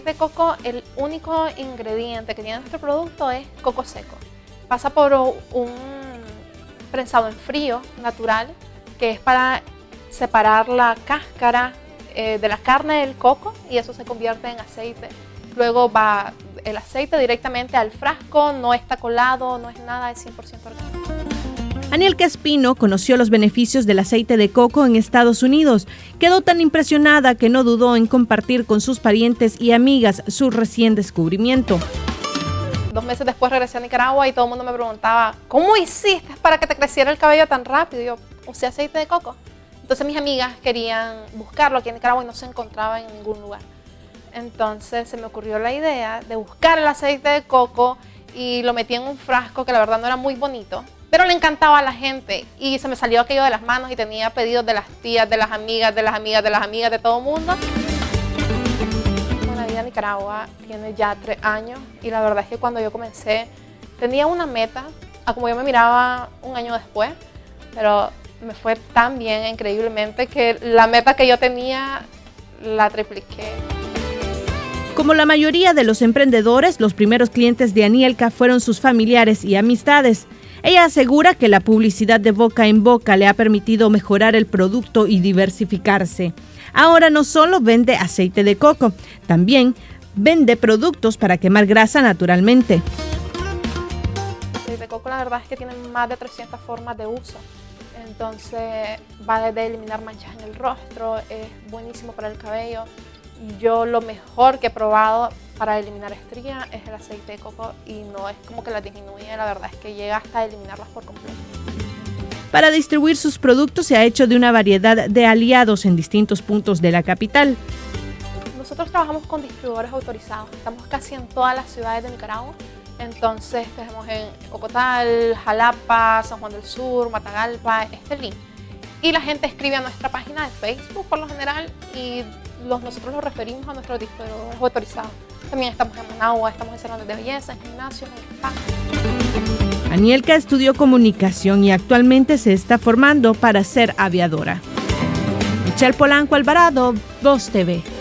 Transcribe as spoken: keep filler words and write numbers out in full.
aceite de coco, el único ingrediente que tiene nuestro producto es coco seco. Pasa por un prensado en frío natural, que es para separar la cáscara eh, de la carne del coco, y eso se convierte en aceite. Luego va el aceite directamente al frasco, no está colado, no es nada, es cien por ciento orgánico. Anielka Espino conoció los beneficios del aceite de coco en Estados Unidos. Quedó tan impresionada que no dudó en compartir con sus parientes y amigas su recién descubrimiento. Dos meses después regresé a Nicaragua y todo el mundo me preguntaba, ¿cómo hiciste para que te creciera el cabello tan rápido? Y yo, usé aceite de coco. Entonces mis amigas querían buscarlo aquí en Nicaragua y no se encontraba en ningún lugar. Entonces se me ocurrió la idea de buscar el aceite de coco y lo metí en un frasco que la verdad no era muy bonito, pero le encantaba a la gente y se me salió aquello de las manos y tenía pedidos de las tías, de las amigas, de las amigas, de las amigas, de todo el mundo. Buena Vida Nicaragua tiene ya tres años y la verdad es que cuando yo comencé tenía una meta a como yo me miraba un año después, pero me fue tan bien, increíblemente, que la meta que yo tenía la tripliqué. Como la mayoría de los emprendedores, los primeros clientes de Anielka fueron sus familiares y amistades. Ella asegura que la publicidad de boca en boca le ha permitido mejorar el producto y diversificarse. Ahora no solo vende aceite de coco, también vende productos para quemar grasa naturalmente. El aceite de coco la verdad es que tiene más de trescientas formas de uso. Entonces va desde eliminar manchas en el rostro, es buenísimo para el cabello. Yo lo mejor que he probado para eliminar estrías es el aceite de coco y no es como que las disminuye, la verdad es que llega hasta eliminarlas por completo. Para distribuir sus productos se ha hecho de una variedad de aliados en distintos puntos de la capital. Nosotros trabajamos con distribuidores autorizados, estamos casi en todas las ciudades de Nicaragua. Entonces tenemos en Ocotal, Jalapa, San Juan del Sur, Matagalpa, Estelí. Y la gente escribe a nuestra página de Facebook por lo general y los, nosotros los referimos a nuestros distribuidores autorizados. También estamos en Managua, estamos en salones de belleza, en gimnasios, en spa. Anielka estudió comunicación y actualmente se está formando para ser aviadora. Michelle Polanco Alvarado, Voz T V.